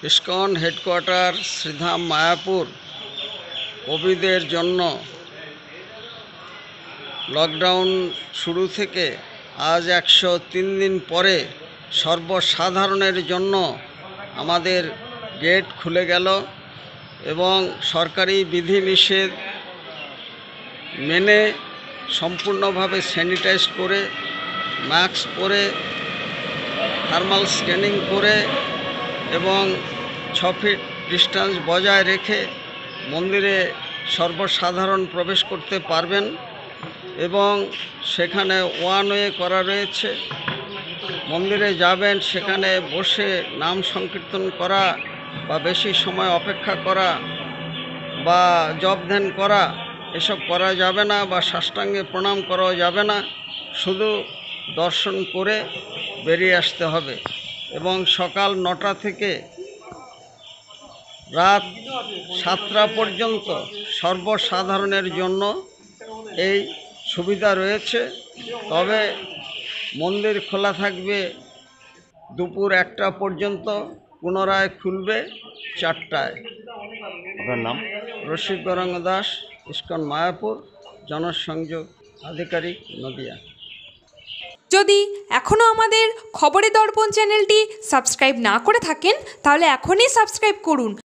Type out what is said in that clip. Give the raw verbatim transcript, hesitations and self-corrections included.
ISKCON headquarter Sridham Mayapur কবিদের জন্য lockdown শুরু থেকে আজ একশো তিন দিন পরে সর্বসাধারণের জন্য আমাদের গেট খুলে গেল এবং সরকারি বিধিনিষেধ মেনে সম্পূর্ণভাবে স্যানিটাইজ করে মাস্ক পরে থার্মাল স্ক্যানিং করে এবং ছ ফিট ডিস্টেন্স বজায় রেখে মন্দিরে সর্বসাধারণ প্রবেশ করতে পারবেন এবং সেখানে ওয়ান ওয়ে করা রয়েছে। মন্দিরে যাবেন, সেখানে বসে নাম সংকীর্তন করা বা বেশি সময় অপেক্ষা করা বা জপ ধ্যান করা এসব করা যাবে না, বা সাষ্টাঙ্গে প্রণাম করাও যাবে না। শুধু দর্শন করে বেরিয়ে আসতে হবে এবং সকাল নটা থেকে রাত সাতটা পর্যন্ত সর্বসাধারণের জন্য এই সুবিধা রয়েছে। তবে মন্দির খোলা থাকবে দুপুর একটা পর্যন্ত, পুনরায় খুলবে চারটায়। আপনার নাম? রসিক গৌরাঙ্গ দাস, ইসকন মায়াপুর, জনসংযোগ আধিকারিক, নদিয়া। যদি এখনও আমাদের খবরের দর্পণ চ্যানেলটি সাবস্ক্রাইব না করে থাকেন তাহলে এখনই সাবস্ক্রাইব করুন